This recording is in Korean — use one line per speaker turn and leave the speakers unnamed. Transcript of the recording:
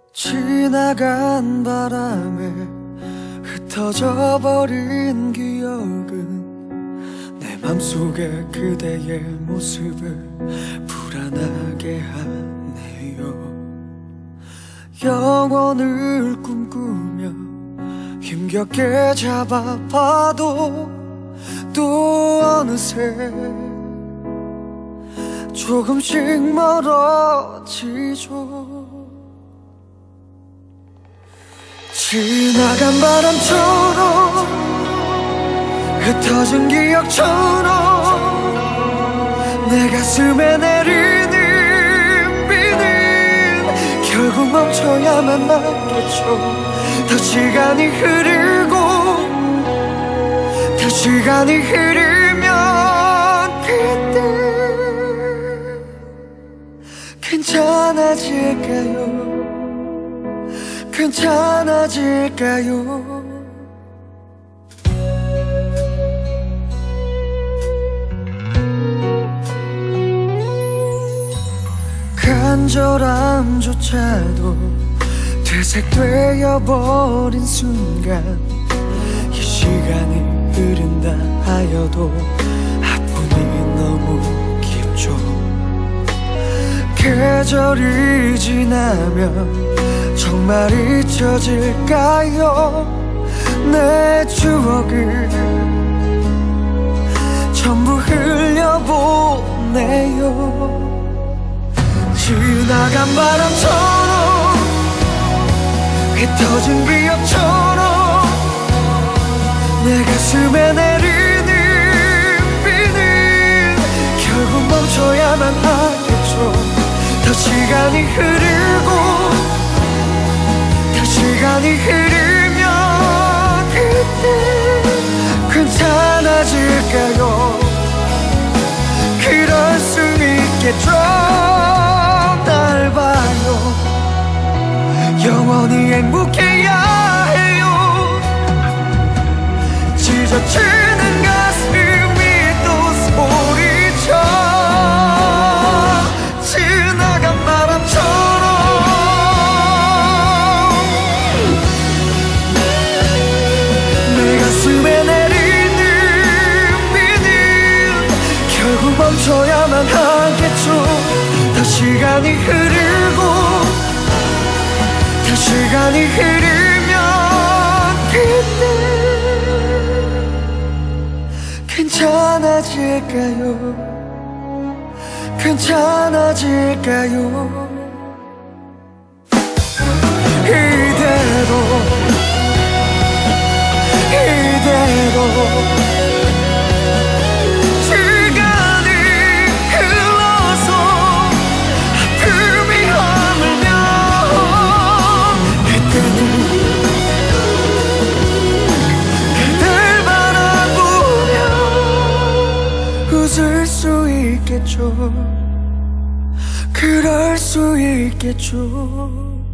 지나간 바람에 흩어져 버린 기억은 내 맘속에 그대의 모습을 불안하게 하네요. 영원을 꿈꾸며 힘겹게 잡아봐도 또 어느새 조금씩 멀어지죠. 지나간 바람처럼 흩어진 기억처럼 내 가슴에 내리는 비는 결국 멈춰야만 하겠죠. 더 시간이 흐르고 더 시간이 흐르면 그때 괜찮아질까요? 괜찮아질까요? 간절함조차도 되새되어 버린 순간 이 시간이 흐른다 하여도 아픔이 너무 깊죠. 계절이 지나면 정말 잊혀질까요? 내 추억을 전부 흘려보내요. 지나간 바람처럼 흩어진 기억처럼 내 가슴에 내리는 비는 결국 멈춰야만 하겠죠. 더 시간이 흐르고 시간이 흐르면 그때 괜찮아질까요? 그럴 수 있겠죠. 날 봐요. 영원히 행복해야 해요. 찢어지는 가슴이 또 소리쳐. 지나간 바람처럼 가슴에 내리는 비는 결국 멈춰야만 하겠죠. 더 시간이 흐르고 더 시간이 흐르면 그때 괜찮아질까요? 괜찮아질까요? 이대로 시간이 흘러서 아픔이 허물면 그때는 그댈 바라보며 웃을 수 있겠죠. 그럴 수 있겠죠.